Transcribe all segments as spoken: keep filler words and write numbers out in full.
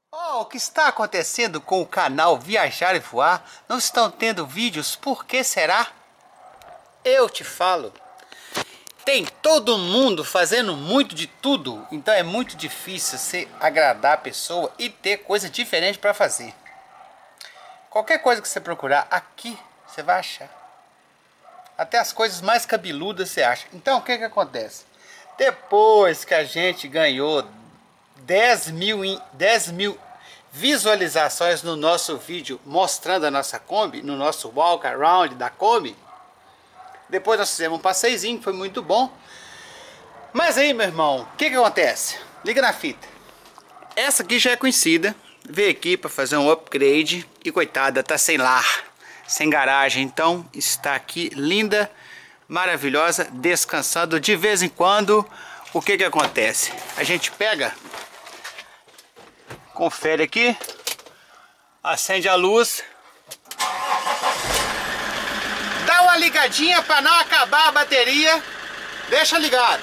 Oh, o que está acontecendo com o canal Viajar e Voar? Não estão tendo vídeos, por que será? Eu te falo. Tem todo mundo fazendo muito de tudo, então é muito difícil você agradar a pessoa e ter coisa diferente para fazer. Qualquer coisa que você procurar aqui, você vai achar. Até as coisas mais cabeludas você acha. Então o que que acontece? Depois que a gente ganhou dez mil visualizações no nosso vídeo mostrando a nossa Kombi, no nosso walk around da Kombi, depois nós fizemos um passeizinho, foi muito bom. Mas aí, meu irmão, o que que acontece? Liga na fita. Essa aqui já é conhecida, veio aqui para fazer um upgrade e coitada, tá sem lar, sem garagem, então está aqui linda, maravilhosa, descansando. De vez em quando, o que que acontece? A gente pega, confere aqui, acende a luz, dá uma ligadinha para não acabar a bateria, deixa ligado.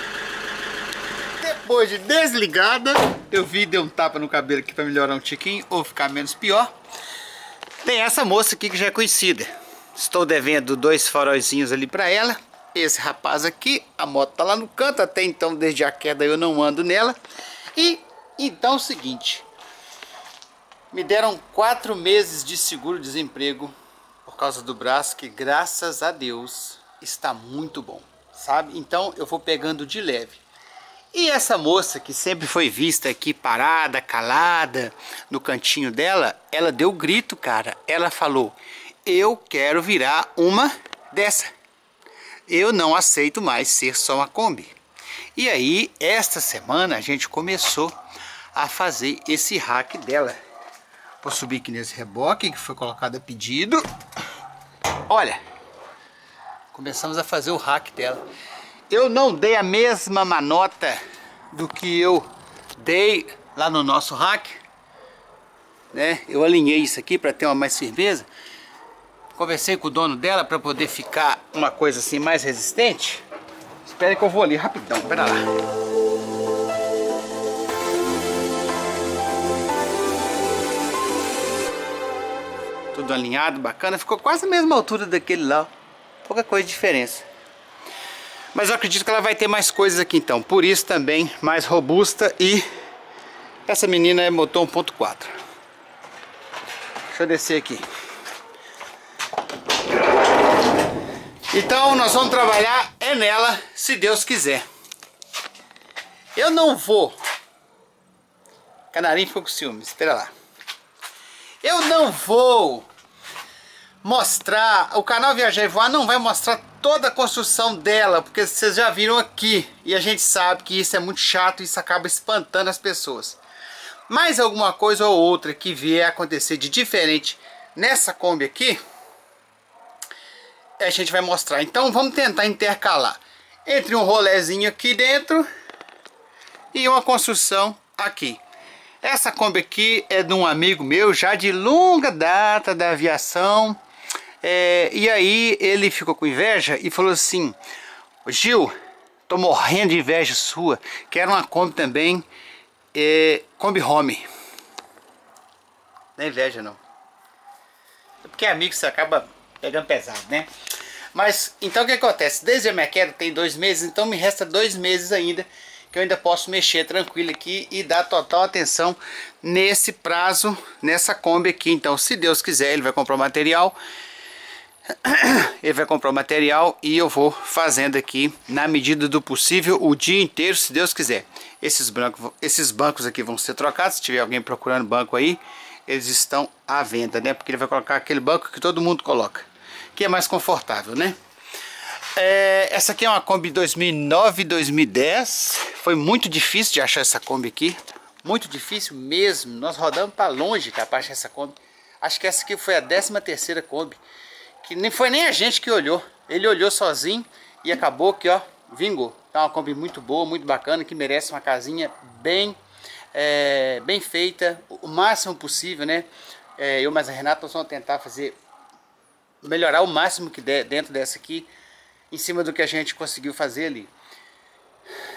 Depois de desligada, eu vi, dei um tapa no cabelo aqui para melhorar um tiquinho ou ficar menos pior. Tem essa moça aqui que já é conhecida. Estou devendo dois faróizinhos ali para ela. Esse rapaz aqui, a moto tá lá no canto, até então desde a queda eu não ando nela. E então é o seguinte, me deram quatro meses de seguro-desemprego por causa do braço, que graças a Deus está muito bom, sabe? Então eu vou pegando de leve. E essa moça que sempre foi vista aqui parada, calada, no cantinho dela, ela deu grito, cara. Ela falou, eu quero virar uma dessa. Eu não aceito mais ser só uma Kombi. E aí, esta semana, a gente começou a fazer esse hack dela. Vou subir aqui nesse reboque que foi colocado a pedido. Olha, começamos a fazer o hack dela. Eu não dei a mesma manota do que eu dei lá no nosso hack, né? Eu alinhei isso aqui para ter uma mais firmeza. Conversei com o dono dela para poder ficar uma coisa assim mais resistente. Espera que eu vou ali rapidão, pera lá. Tudo alinhado, bacana. Ficou quase a mesma altura daquele lá. Pouca coisa de diferença. Mas eu acredito que ela vai ter mais coisas aqui então. Por isso também mais robusta. E essa menina é motor um ponto quatro. Deixa eu descer aqui. Então nós vamos trabalhar é nela, se Deus quiser. Eu não vou. Canarinho ficou com ciúme, espera lá. Eu não vou mostrar, o canal Viajar e Voar não vai mostrar toda a construção dela, porque vocês já viram aqui, e a gente sabe que isso é muito chato e isso acaba espantando as pessoas. Mas alguma coisa ou outra que vier a acontecer de diferente nessa Kombi aqui, a gente vai mostrar. Então vamos tentar intercalar entre um rolezinho aqui dentro e uma construção aqui. Essa Kombi aqui é de um amigo meu já de longa data da aviação. É, e aí ele ficou com inveja e falou assim, Gil, tô morrendo de inveja sua, quero uma Kombi também, é, Kombi Home. Não é inveja não, é porque é amigo, você acaba pegando pesado, né? Mas então o que acontece, desde a minha queda tem dois meses, então me resta dois meses ainda, que eu ainda posso mexer tranquilo aqui e dar total atenção nesse prazo, nessa Kombi aqui. Então se Deus quiser, ele vai comprar o material, ele vai comprar o material e eu vou fazendo aqui na medida do possível o dia inteiro, se Deus quiser. Esses bancos, esses bancos aqui vão ser trocados. Se tiver alguém procurando banco aí, eles estão à venda, né? Porque ele vai colocar aquele banco que todo mundo coloca, que é mais confortável, né? É, essa aqui é uma Kombi dois mil e nove, dois mil e dez. Foi muito difícil de achar essa Kombi aqui, muito difícil mesmo. Nós rodamos para longe capaz de achar essa Kombi. Acho que essa aqui foi a décima terceira Kombi, que nem foi nem a gente que olhou, ele olhou sozinho e acabou que ó, vingou. É uma Kombi muito boa, muito bacana, que merece uma casinha bem, é, bem feita, o máximo possível, né? É, eu mais a Renata nós vamos tentar fazer, melhorar o máximo que der dentro dessa aqui, em cima do que a gente conseguiu fazer ali.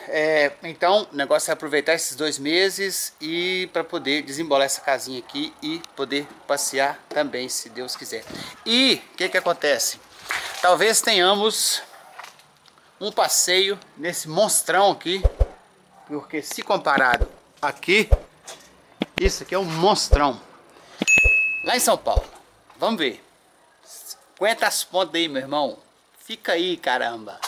É, então o negócio é aproveitar esses dois meses e para poder desembolar essa casinha aqui e poder passear também, se Deus quiser. E o que que acontece? Talvez tenhamos um passeio nesse monstrão aqui, porque se comparado aqui, isso aqui é um monstrão. Lá em São Paulo, vamos ver. Aguenta as pontas aí, meu irmão. Fica aí, caramba.